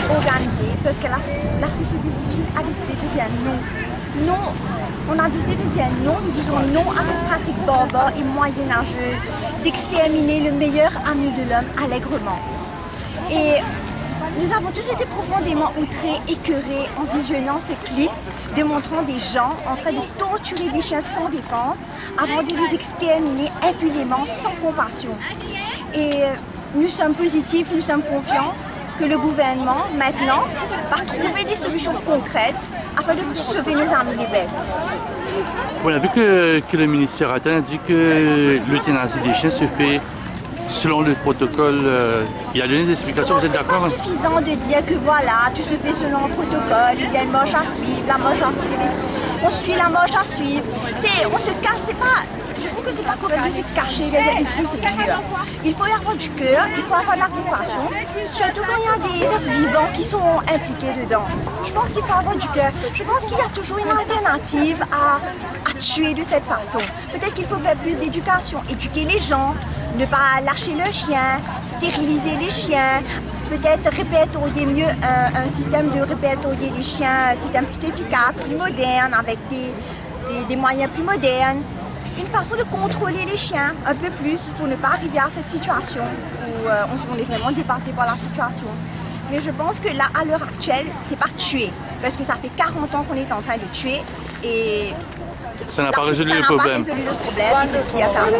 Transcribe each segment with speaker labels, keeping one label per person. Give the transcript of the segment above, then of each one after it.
Speaker 1: organisé parce que la société civile a décidé de dire non. Non, on a décidé de dire non, nous disons non à cette pratique barbare et moyenâgeuse d'exterminer le meilleur ami de l'homme allègrement. Et nous avons tous été profondément outrés, écœurés en visionnant ce clip démontrant des gens en train de torturer des chiens sans défense avant de les exterminer impunément, sans compassion. Et nous sommes positifs, nous sommes confiants que le gouvernement, maintenant, va trouver des solutions concrètes afin de sauver nos amis les bêtes.
Speaker 2: On a vu que le ministère a dit que l'euthanasie des chiens se fait selon le protocole. Il a donné des explications, vous êtes d'accord?
Speaker 1: C'est pas suffisant de dire que voilà, tout se fait selon le protocole, il y a une marche à suivre, la marche à suivre, on suit la marche à suivre. On se cache, je trouve que c'est pas correct de se cacher derrière une procédure. Il faut y avoir du cœur, il faut avoir de la compassion, surtout quand il y a des êtres vivants qui sont impliqués dedans. Je pense qu'il faut avoir du cœur. Je pense qu'il y a toujours une alternative à tuer de cette façon. Peut-être qu'il faut faire plus d'éducation, éduquer les gens, ne pas lâcher le chien, stériliser les chiens, peut-être répertorier mieux un système de répertorier les chiens, un système plus efficace, plus moderne, avec des moyens plus modernes. Une façon de contrôler les chiens un peu plus pour ne pas arriver à cette situation où on est vraiment dépassé par la situation. Mais je pense que là, à l'heure actuelle, c'est pas tuer, parce que ça fait 40 ans qu'on est en train de tuer et
Speaker 2: ça n'a pas résolu le problème.
Speaker 1: Et c'est pire qu'avant.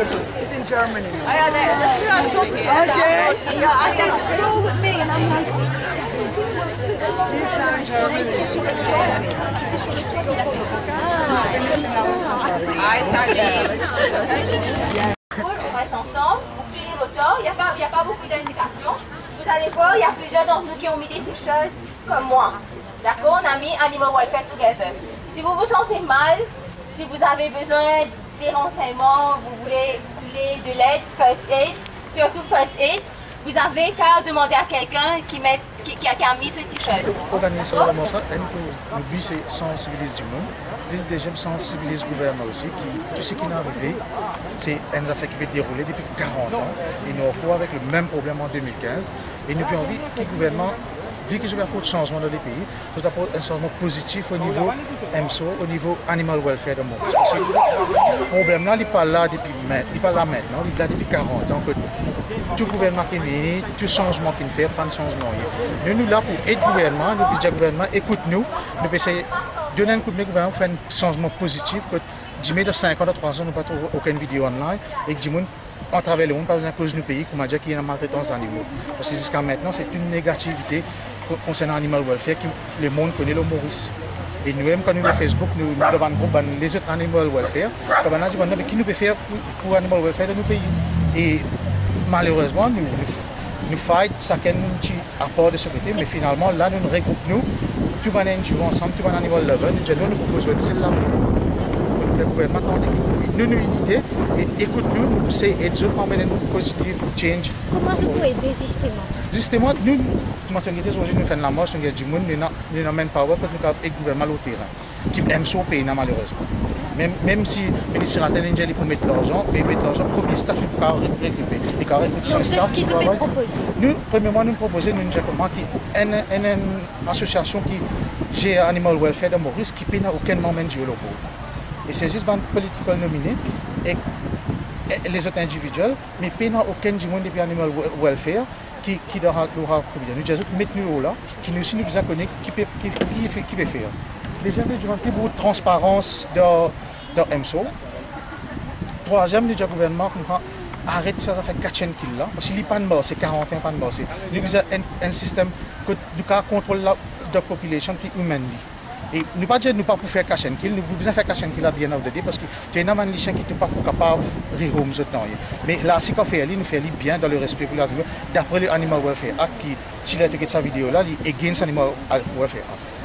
Speaker 3: On reste ensemble, on suit les moteurs, il n'y a pas beaucoup d'indications. Vous allez voir, il y a plusieurs d'entre nous qui ont mis des t-shirts comme moi. D'accord? On a mis Animal Welfare Together. Si vous vous sentez mal, si vous avez besoin des renseignements, vous voulez de l'aide, first aid, surtout first aid, vous avez qu'à demander à quelqu'un qui a mis ce t-shirt.
Speaker 4: Organiser le but c'est sensibiliser du monde. Les DGM sensibilisent le gouvernement aussi. Tout ce qui est arrivé, c'est une affaire qui peut dérouler depuis 40 ans. Et nous avons avec le même problème en 2015. Et nous avons envie que le gouvernement, vu que je vais apporter changement dans les pays, je apporter un changement positif au niveau MSO, au niveau Animal Welfare de Maurice. Parce que le problème là, il n'est pas là maintenant, il est là depuis 40 ans. Que tout gouvernement qui vient, tout changement qu'il fait, pas de changement. Nous sommes là pour aider le gouvernement, nous disons au gouvernement, écoute-nous, nous essayons de donner un coup de main au gouvernement, faire un changement positif, que 10 000 de 5 ans, de 3 ans, nous n'avons pas aucune vidéo online, et que 10 000 à travers le monde, pas besoin de cause du pays, comme on a dit qu'il y a une maltraitance d'animaux. Parce que jusqu'à maintenant, c'est une négativité concernant Animal Welfare que le monde connaît le Maurice. Et nous-mêmes, quand nous avons Facebook, nous avons un groupe, les autres Animal Welfare, on a dit qui nous peut faire pour Animal Welfare de nos pays. Et malheureusement, nous faisons chacun un petit apport de sécurité, mais finalement, là, nous nous regroupons, tout le monde joue ensemble, tout le monde Animal Lover, nous proposons de celle-là. Le gouvernement nous unité et écoute-nous, c'est aider nous à mener une positive change.
Speaker 5: Comment vous pouvez aider justement?
Speaker 4: Justement, nous, aujourd'hui, nous faisons la marche, nous avons du monde, nous n'amènons pas parce que nous avons le gouvernement au terrain, qui aime son pays malheureusement. Même si le ministère a tenu pour mettre l'argent, mais mettre l'argent, combien de staff il peut récupérer? Et quand
Speaker 5: donc, ce qu'ils ont proposé?
Speaker 4: Nous, premièrement, nous proposons une association qui gère Animal Welfare de Maurice, qui n'a aucun moment de locaux. Et c'est juste une politique nominée et les autres individuels, mais il n'y a aucun du monde depuis Animal Welfare qui doit couvrir. Nous disons que nous là, qui nous aussi nous connaît qui peut faire. Déjà, nous avons beaucoup de transparence dans MSO. Troisième, nous avons le gouvernement arrête ça, ça fait 400 kills là. Parce qu'il n'y a pas de mort, c'est 41 pas de mort. Nous avons un système que nous contrôlons la population qui est humaine. Et nous pas dire nous pas pour faire cash and kill, nous besoin faire cash and kill à the end of the day parce que tu es un chien qui n'est pas capable de rehome maintenant. Mais là, si on fait nous fait bien dans le respect pour les animaux, d'après le Animal Welfare Act qui, s'il a été sa vidéo là, il est against Animal Welfare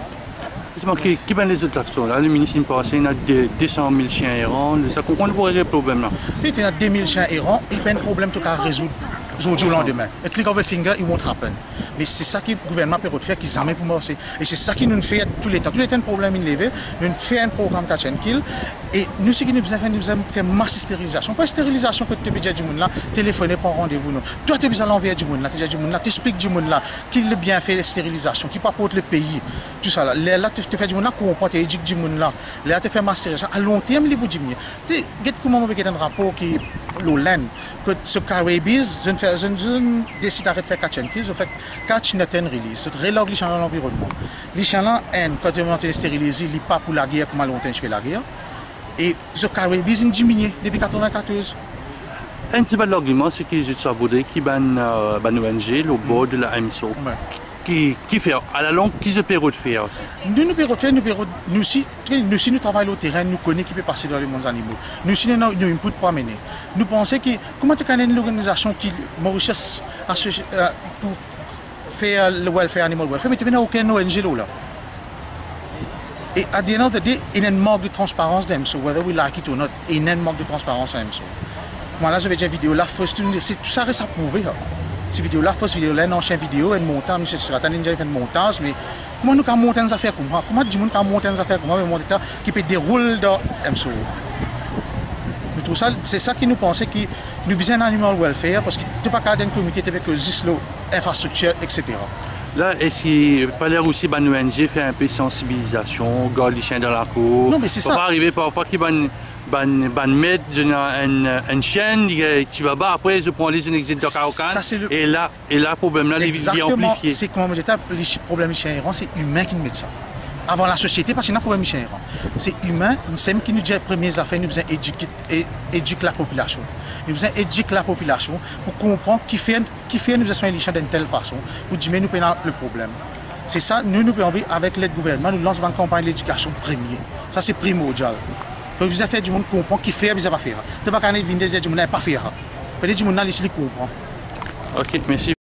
Speaker 4: Act.
Speaker 2: Qui prennent les autres actions là? Le ministre passé, il y a 200 000 chiens errants. On pourrait régler le problème là.
Speaker 4: Il y a 2 000 chiens errants, il y a un problème tout à résoudre. aujourd'hui au lendemain. A click of a finger, it won't happen. Mais c'est ça que le gouvernement peut faire, qu'ils amènent pour marcher. Et c'est ça qui nous fait tous les temps. Tous les temps, un problème élevé, nous faisons un programme catch and kill. Et nous, ce qui nous besoin faire masse stérilisation. Pas stérilisation que tu as dit du monde là, téléphoner pour rendez-vous. Toi, tu as besoin d'envoyer du monde là, tu as du monde là, tu expliques du monde là, qui le bien fait la stérilisation, qui porte le pays, tout ça là. Là, tu fais du monde là, comprends, tu éduques du monde là. Là, tu fais masse stérilisation. À long terme, les bouts diminuent. Tu sais, comment on peut un rapport qui l'OLAN, que ce carabis, je décide d'arrêter de faire catch and kill, je fais catch not and release, je relogue les gens dans l'environnement. Les gens là, quand tu es stérilisé, ils ne pas pour la guerre, comme à longtemps je fais la guerre. Et ce carabis a diminué depuis 1994.
Speaker 2: Un petit peu de l'argument, c'est que je voudrais qu'il y ait une ONG, le board de la MSO, qui fait, à la longue, qui se permet de faire aussi. Nous aussi, nous travaillons au terrain, nous connaissons qui peut passer dans les mondes animaux. Nous aussi, nous avons un input pour amener. Nous pensons que, comment tu as une organisation qui, Mauritius, pour faire le welfare, animal welfare, mais tu n'as aucune ONG là. Et à the end of the day, il y a un manque de transparence dans MSO, whether we like it or not, il y a un manque de transparence dans MSO. Moi là, je vais dire vidéo là, tout ça reste à prouver. Ces vidéos-là, fausse vidéo là, une ancienne vidéo, un montage, monsieur Siratan, il fait un montage, mais comment nous avons monté des affaires comme ça? Comment du monde a monté des affaires comme ça, mais monté qui peut dérouler dans MSO? C'est ça qui nous pensait que nous besoin d'animal welfare, parce que tout pas qu'à un comité avec juste l'infrastructure, etc. Là, est-ce qu'il fallait aussi une ONG faire un peu de sensibilisation, garder les chiens dans la cour?
Speaker 4: Non, mais c'est ça.
Speaker 2: Ça va arriver parfois qu'il mettre une chaîne, petit baba, après je prends les exits de Kaokan, et là, le problème là, il est amplifié.
Speaker 4: C'est comme je disais, le problème des chiens errants, c'est humain qui nous met ça. Avant la société, parce qu'il y a un problème des chiens errants. C'est humain, c'est qui nous dit les premières affaires, nous devons éduquer la population. Nous devons éduquer la population pour comprendre qui fait nous besoin les chiens d'une telle façon, pour diminuer nous le problème. C'est ça, nous pouvons, avec l'aide du gouvernement, nous lançons une campagne d'éducation première. Ça, c'est primordial. Parce que vous avez fait du monde comprend qui fait, vous n'avez pas fait. Vous n'avez pas venir du monde n'a pas fait. Peut-être du monde là, ici, comprend.
Speaker 2: Ok, merci.